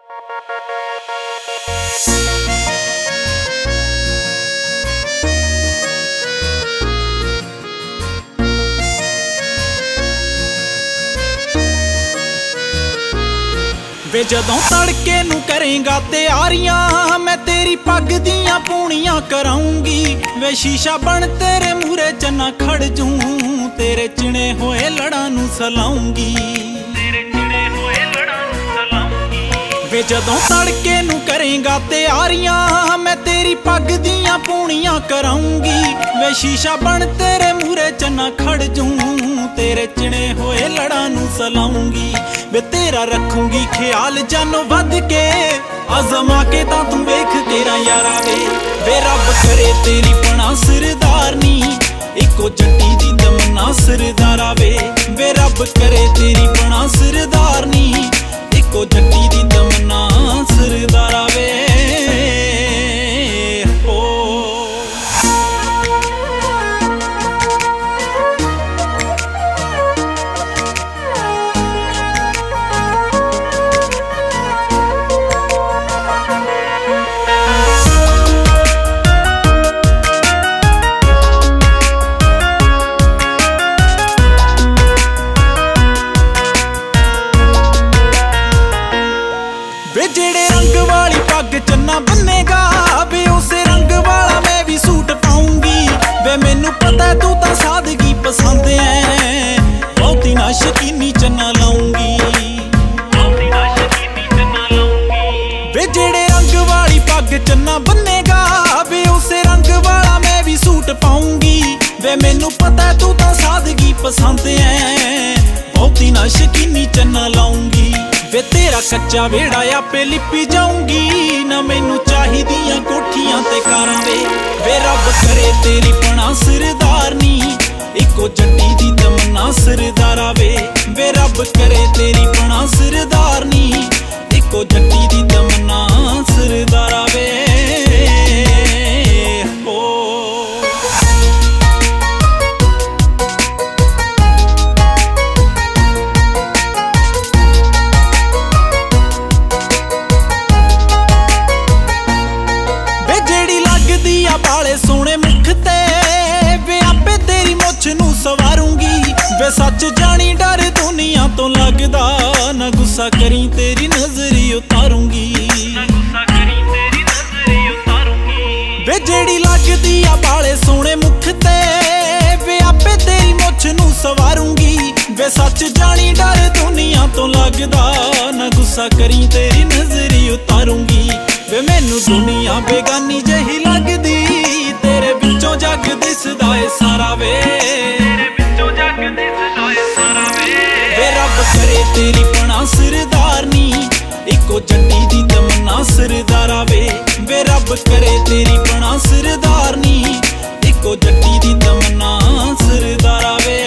वे जदों तड़के नू करेगा तैयारियां मैं तेरी पग दियां पूनियां कराऊंगी। वे शीशा बन तेरे मूरे चन्ना खड़ जूं तेरे चिणे होए लड़ा नू सलाऊंगी। वे जदों तड़के नू करेगा तैयारियां मैं तेरी पग दियां पूनियां कराऊंगी। वे शीशा बन तेरे मूरे चन्ना खड़ जूं तेरे चिणे होए लड़ा नू सलाऊंगी। वे तेरा रखूंगी ख्याल जानो वध के आजमा के तां तू वेख तेरा यारा वे रब करे तेरी बना सरदारनी इको जट्टी दी तमन्ना सरदारा वे रब करे तेरी बना सरदारनी इको जट्टी दी तमन्ना सरदारा वे। जेड़े रंग वाली पग चन्ना बन्नेगा वे उसे रंग वाला मैं भी सूट पाऊंगी। वे मैनू पता तू तां सादगी पसंद है बहुती ना शकीनी चन्ना लाऊंगी। वे जेड़े रंग वाली पग चन्ना बन्नेगा वे उसे रंग वाला मैं भी सूट पाऊंगी। वे मैनू पता तू तां सादगी पसंद है बहुती ना शकीनी चन्ना लाऊंगी। वे तेरा कच्चा वेड़ा आपे लिपी जाऊंगी ना मैनू चाहिदियां कोठियां ते कारां वे रब करे तेरी बना सरदारनी इको जट्टी दी तमन्ना सरदारा वे रब करे तेरी बना सरदारनी इको जट्टी दी तमन्ना सरदारा वे। बाले सोने मुख ते वे आपे तेरी मुछ नू सवारूंगी। वे सच जानी डर दुनिया तो लगदा ना गुस्सा करी तेरी नजरी उतारूंगी। वे जेड़ी लगदी आ बाले सोने मुख ते वे आपे तेरी मुछ नू सवारूंगी। वे सच जानी डर दुनिया तो लगदा ना गुस्सा करी तेरी नजरी उतारूंगी। वे मैनू दुनिया बेगानी जही लगदी तेरे विचों जग दिसदा है सारा वे रब करे तेरी बना सरदारनी इको जट्टी दी तमन्ना सरदारा वे रब करे तेरी बना सरदारनी इको जट्टी दी तमन्ना सरदारा वे।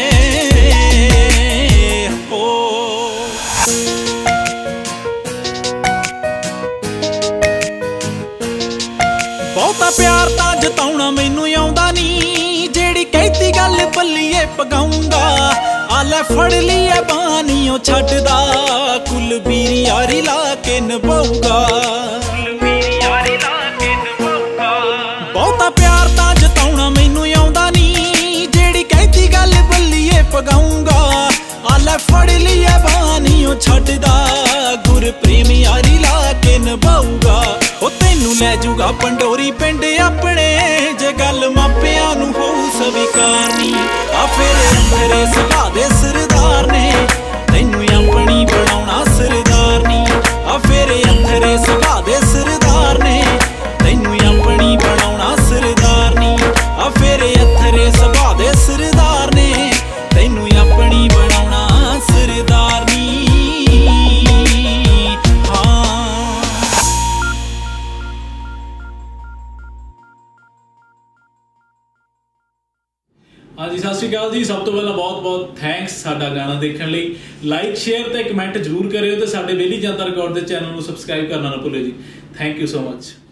बहुता प्यार तां जताउणा मैनू आउंदा नी जेड़ी कहती गल बल्लीए पगाऊंगा। आले फड़ लीए बानियों छड्डदा कुलबीर यारी ला के निभाऊंगा। बहुता प्यार तां जताउणा मैनू आउंदा नी जेड़ी कहती गल बल्लीए पगाऊंगा। आले फड़ लीए बानियों छड्डदा गुर प्रेम यारी ला के निभाऊंगा। तैनू लै जूगा पंडोरी पिंड अपने जे गल मापियां नू होऊ स्वीकारनी। आ फिर अंदरे सुभा दे सरदार ने तैनू अपनी बनाउणा सरदारनी। आ फिर अंदरे सुभा दे सरदार ने तैनू अपनी बनाउणा सरदारनी। आ फिर अंदरे सुभा दे सरदार ने तैनू अपनी बनाउणा सरदारनी। हाँ जी, सत श्री अकाल जी। सब तो पहला बहुत बहुत थैंक्स साडा गाना देखने लई। लाइक शेयर ते कमेंट जरूर करियो ते साडे डेली जनता रिकॉर्ड दे चैनल नूं सबसक्राइब करना ना भुल्लियो जी। Thank you so much.